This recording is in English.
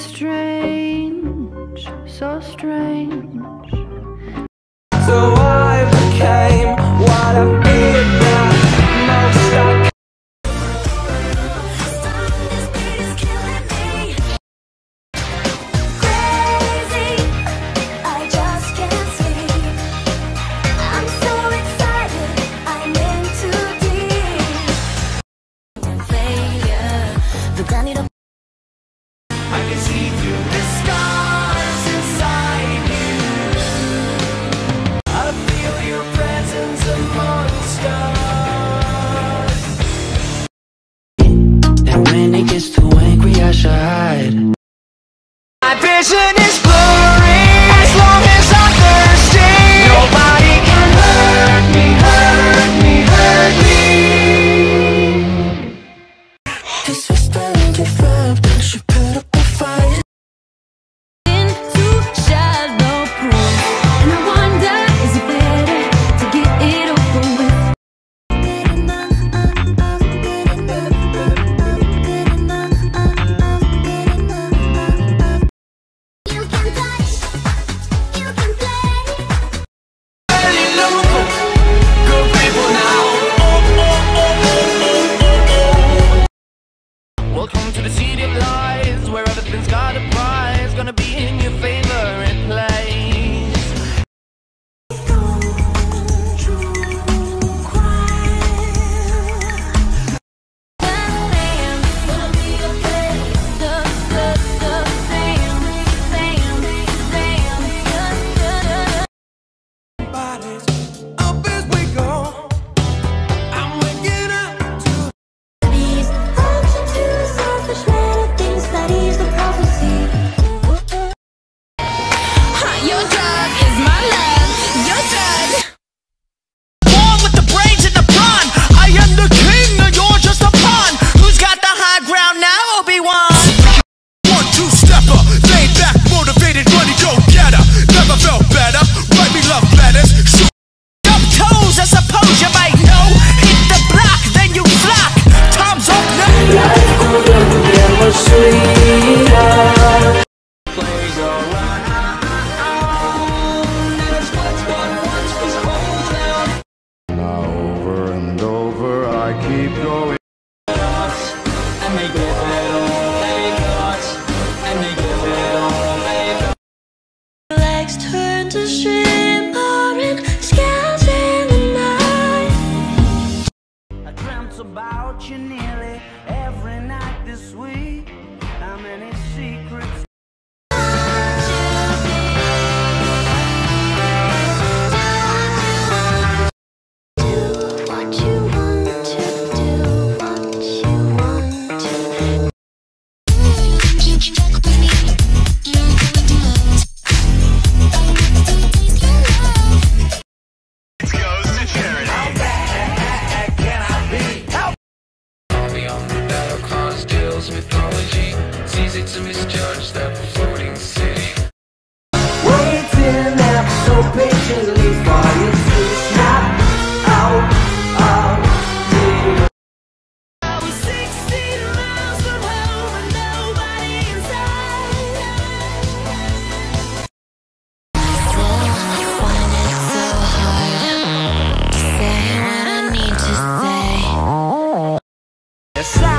strange, so strange. So I became what I feared that most I Crazy, I just can't sleep. I'm so excited, I'm in too deep. Failure, but I need a I can see through the scars inside you. I feel your presence amongst us. And when it gets too angry, I should hide. My vision is blurry. As long as I'm thirsty, nobody can hurt me, hurt me, hurt me. This is starting to vibe, then she put up a fight. into shallow pool, and I wonder, is it better to get it over with? Good enough, good enough, good enough, good enough. You can touch, you can play. Really local, good people now. Welcome to the city of lies, where everything's got a prize. Gonna be in your favorite place. Bodies up as we go. I'm waking up to These options to selfish melodies that ease the prophecy. Your drug is my love, your drug. Born with the brains in the pawn. I am the king, and you're just a pawn. Who's got the high ground now, Obi-Wan? 1-2-stepper, laid back, motivated, money go-getter. Never felt better, write me love letters. Shoot up toes, I suppose you might know. Hit the block, then you flock. Time's up now. Plays around. That's what once was holding. Now over and over I keep going. And they give it all they got. And they give it all they got. Legs turn to shimmering scales in the night. I dreamt about you nearly every night this week. How many secrets? Do what you want to do, what you want to. Beyond the battle cause deals mythology. It's easy to misjudge that floating city. Waiting up so patiently for you to snap out of the. I was 16 miles from home and nobody inside. Still, I find it so hard to say what I need to say. Yes, I